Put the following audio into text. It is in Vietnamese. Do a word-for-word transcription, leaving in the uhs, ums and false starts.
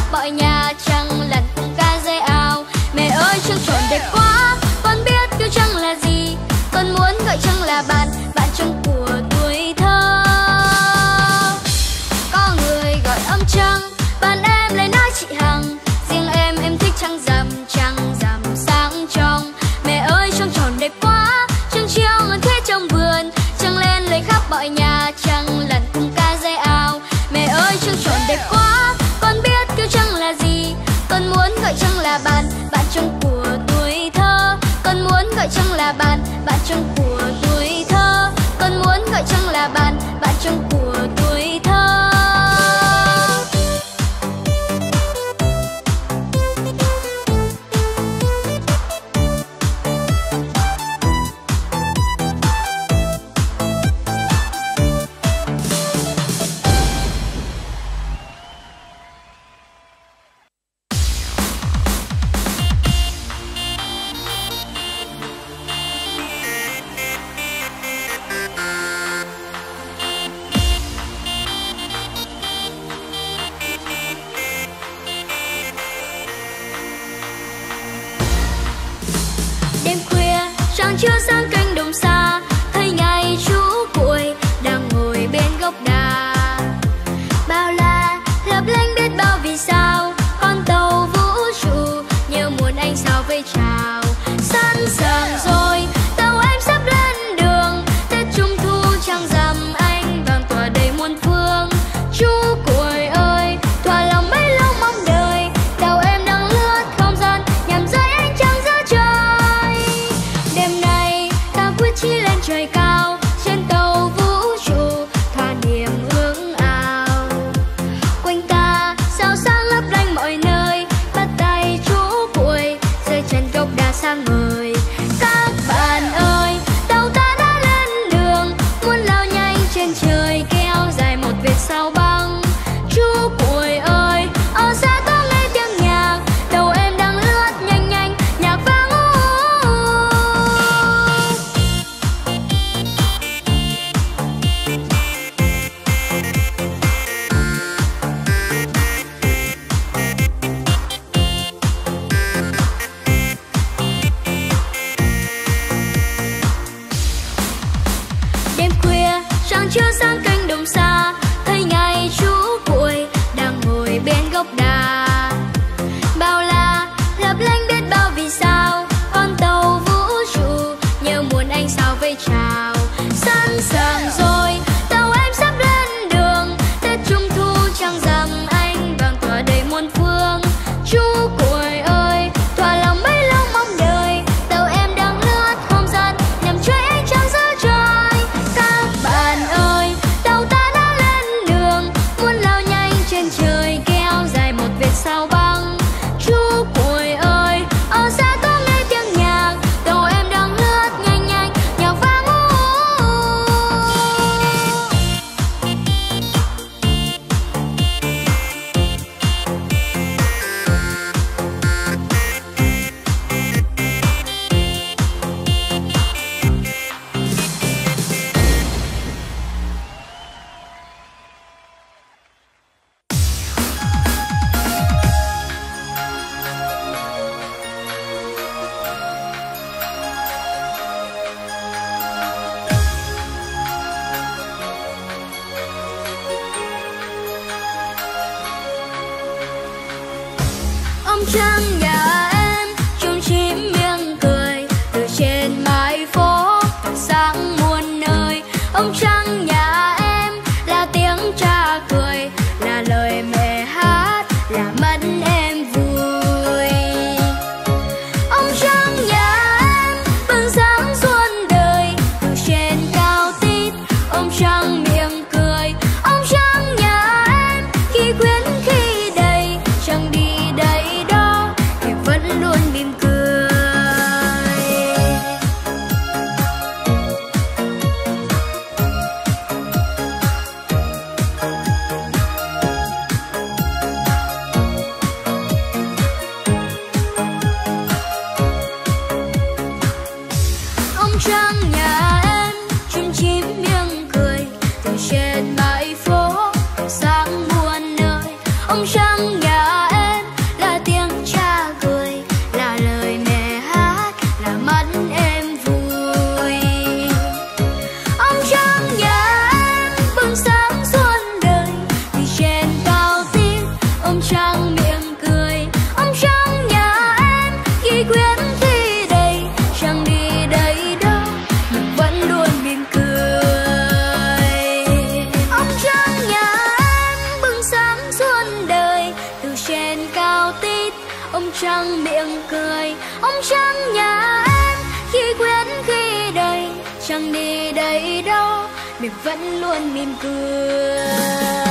mọi nhà trăng lặn cùng ca dây áo. Mẹ ơi trăng tròn đẹp quá, con biết kêu trăng là gì, con muốn gọi trăng là bạn, bạn trăng của tuổi thơ. Có người gọi ông trăng, bạn em lại nói chị Hằng, riêng em em thích trăng rằm, trăng rằm sáng trong. Mẹ ơi trăng tròn đẹp quá, trăng treo ngân thế trong vườn, trăng lên lấy khắp mọi nhà trăng lặn cùng ca dây áo. Mẹ ơi trăng tròn đẹp quá, con biết kêu trăng là gì, con muốn gọi trăng là bạn, bạn trăng của tuổi thơ. Con muốn gọi trăng là bạn, bạn trăng của tuổi thơ. Con muốn gọi trăng là bạn, bạn trăng của tuổi thơ. Chưa sang cánh đồng xa, thấy ngày chú cuội đang ngồi bên gốc đà. Bao la lấp lánh biết bao vì sao, con tàu vũ trụ nhớ muốn anh sao vây chào. Sẵn sàng rồi tàu em sắp lên đường, Tết Trung Thu trăng rằm anh vàng tỏa đầy muôn phương. Chú cuội ơi thỏa lòng mấy lâu mong đợi, tàu em đang lướt không gian nhằm rơi ánh trăng giữa trời. Đêm nay ta quyết chí lên trời cao, trên tàu vũ trụ thỏa niềm ước ao. Quanh ta sao sáng lấp lánh mọi nơi, bắt tay chú cuội rơi chân gốc đà sang ngời. Các bạn ơi tàu ta đã lên đường, muốn lao nhanh trên trời kéo dài một vệt sao băng. Chú cuội ơi ở xa có nghe tiếng nhạc, tàu em đang lướt nhanh nhanh nhạc vang u. Đêm khuya trăng chưa sang cánh đồng xa, thấy ngày chú cuội đang ngồi bên gốc đà. Bao la lấp lánh biết bao vì sao, con tàu vũ trụ nhớ muốn anh sao vây chào. Sẵn sàng rồi tàu em sắp lên đường, Tết Trung Thu trăng rằm anh vàng tỏa đầy muôn phương. Chú cuội ơi thỏa lòng mấy lâu mong đợi, tàu em đang lướt không gian nhằm chơi ánh trăng giữa trời. Các bạn ơi tàu ta đã lên đường, muốn lao nhanh trên trời kéo dài một vệt sao băng. Chú cuội ơi ở xa có nghe tiếng nhạc, tàu em đang lướt nhanh nhanh nhạc vang u. Ông trăng nhà em chung chim miệng cười, từ trên mái phố tỏa sáng muôn nơi. Ông trăng nhà em là tiếng cha cười, là lời mẹ hát, là mắt em vui. Ông trăng nhà em bừng sáng xuân đời, từ trên cao tít. Ông trăng miệng cười, ông trăng nhà em khi khuyến khi đầy, trăng đi đây đó thì vẫn luôn mỉm cười. Ông trăng nhà em chim chim miệng cười, từ trên mái phố tỏa sáng muôn nơi. Ông trăng nhà em trăng miệng cười, ông trăng nhà em khi quyến khi đầy, chẳng đi đây đâu mình vẫn luôn mỉm cười.